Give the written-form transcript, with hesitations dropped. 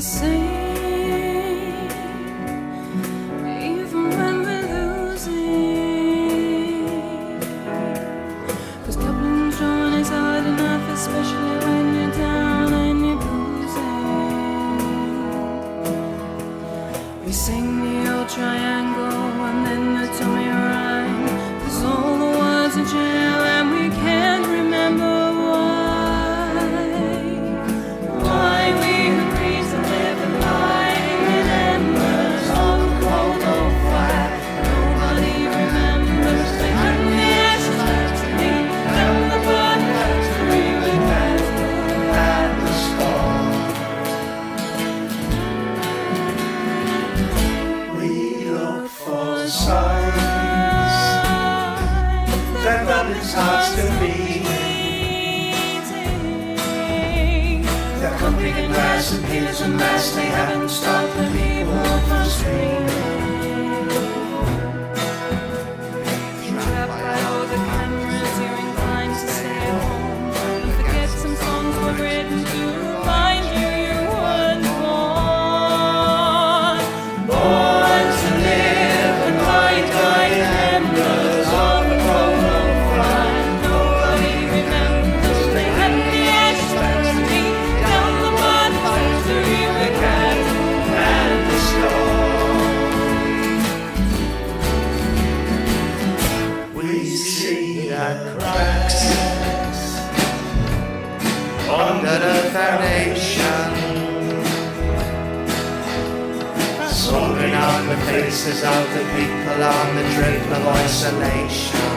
sing, even when we're losing. 'Cause Dublin's drawing is hard enough, especially when you're down and you're boozing. We sing the old triangle and then the Tommy rhyme, 'cause all the words are jail and we can't remember why we agreed to live and lying in embers on the cold old fire. Nobody remembers the only ashes left to me, and the blood left to me with that at the storm. We look for signs that Dublin's hearts can beat. That company in glass and peers and mass, they haven't stopped the people from screaming. Trapped by all the cameras, you're inclined to stay at home and forget some songs were written to remind you you weren't born. Born to live and lie dying embers on the cold old fire. Nobody remembers they had the ashes left to me, down the blood factory with that And the storm. We see the cracks under the foundation, swollen on the faces of the people on the dreadful of isolation.